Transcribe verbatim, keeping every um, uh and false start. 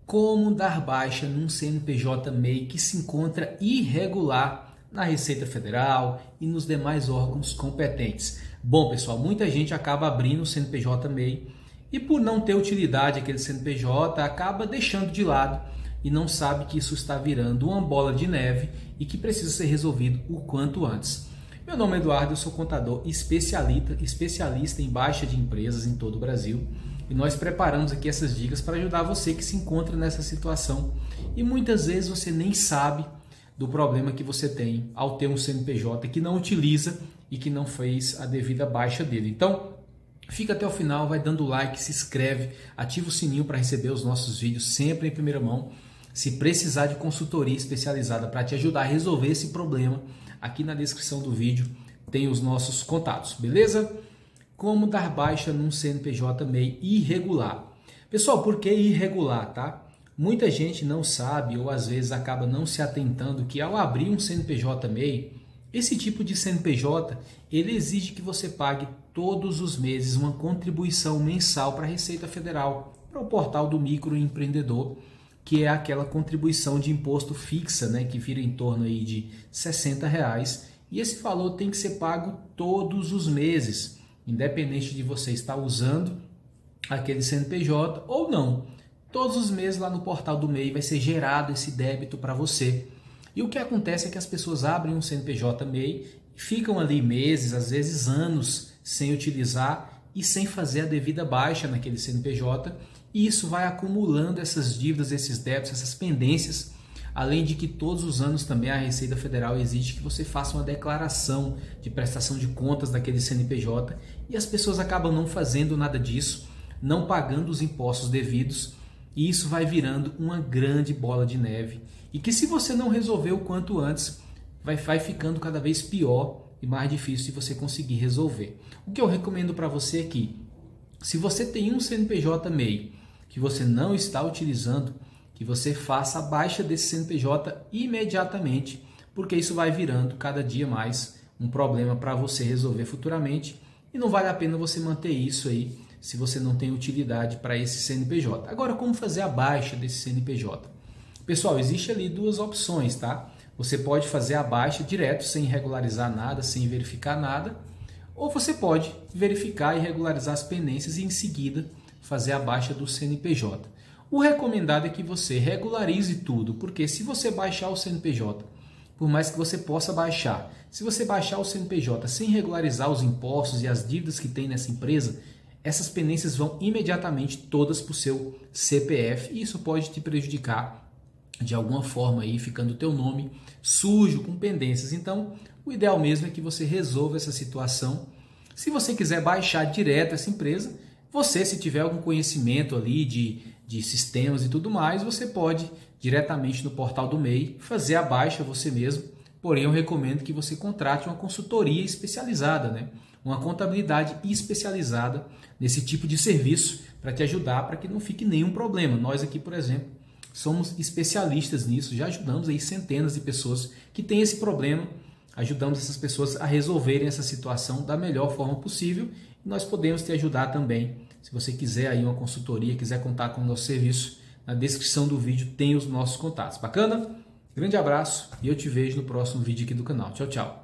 Como dar baixa num C N P J M E I que se encontra irregular na Receita Federal e nos demais órgãos competentes? Bom, pessoal, muita gente acaba abrindo o C N P J M E I e por não ter utilidade aquele C N P J acaba deixando de lado e não sabe que isso está virando uma bola de neve e que precisa ser resolvido o quanto antes. Meu nome é Eduardo, eu sou contador especialista, especialista em baixa de empresas em todo o Brasil. E nós preparamos aqui essas dicas para ajudar você que se encontra nessa situação e muitas vezes você nem sabe do problema que você tem ao ter um C N P J que não utiliza e que não fez a devida baixa dele. Então, fica até o final, vai dando like, se inscreve, ativa o sininho para receber os nossos vídeos sempre em primeira mão. Se precisar de consultoria especializada para te ajudar a resolver esse problema, aqui na descrição do vídeo tem os nossos contatos, beleza? Como dar baixa num C N P J M E I irregular. Pessoal, por que irregular, tá? Muita gente não sabe ou às vezes acaba não se atentando que ao abrir um C N P J M E I, esse tipo de C N P J, ele exige que você pague todos os meses uma contribuição mensal para a Receita Federal, para o portal do microempreendedor, que é aquela contribuição de imposto fixa, né, que vira em torno aí de sessenta reais, e esse valor tem que ser pago todos os meses. Independente de você estar usando aquele C N P J ou não. Todos os meses lá no portal do M E I vai ser gerado esse débito para você. E o que acontece é que as pessoas abrem um C N P J M E I e ficam ali meses, às vezes anos, sem utilizar e sem fazer a devida baixa naquele C N P J. E isso vai acumulando essas dívidas, esses débitos, essas pendências. Além de que todos os anos também a Receita Federal exige que você faça uma declaração de prestação de contas daquele C N P J e as pessoas acabam não fazendo nada disso, não pagando os impostos devidos e isso vai virando uma grande bola de neve e que se você não resolver o quanto antes, vai, vai ficando cada vez pior e mais difícil de você conseguir resolver. O que eu recomendo para você é que, se você tem um C N P J M E I que você não está utilizando, que você faça a baixa desse C N P J imediatamente, porque isso vai virando cada dia mais um problema para você resolver futuramente e não vale a pena você manter isso aí se você não tem utilidade para esse C N P J. Agora, como fazer a baixa desse C N P J? Pessoal, existe ali duas opções, tá? Você pode fazer a baixa direto, sem regularizar nada, sem verificar nada, ou você pode verificar e regularizar as pendências e em seguida fazer a baixa do C N P J. O recomendado é que você regularize tudo, porque se você baixar o C N P J, por mais que você possa baixar, se você baixar o C N P J sem regularizar os impostos e as dívidas que tem nessa empresa, essas pendências vão imediatamente todas para o seu C P F e isso pode te prejudicar de alguma forma, aí, ficando o teu nome sujo com pendências. Então, o ideal mesmo é que você resolva essa situação. Se você quiser baixar direto essa empresa, você, se tiver algum conhecimento ali de, de sistemas e tudo mais, você pode diretamente no portal do M E I fazer a baixa você mesmo. Porém, eu recomendo que você contrate uma consultoria especializada, né? Uma contabilidade especializada nesse tipo de serviço para te ajudar, para que não fique nenhum problema. Nós aqui, por exemplo, somos especialistas nisso, já ajudamos aí centenas de pessoas que têm esse problema, ajudamos essas pessoas a resolverem essa situação da melhor forma possível e nós podemos te ajudar também. Se você quiser aí uma consultoria, quiser contar com o nosso serviço, na descrição do vídeo tem os nossos contatos. Bacana? Grande abraço e eu te vejo no próximo vídeo aqui do canal. Tchau, tchau.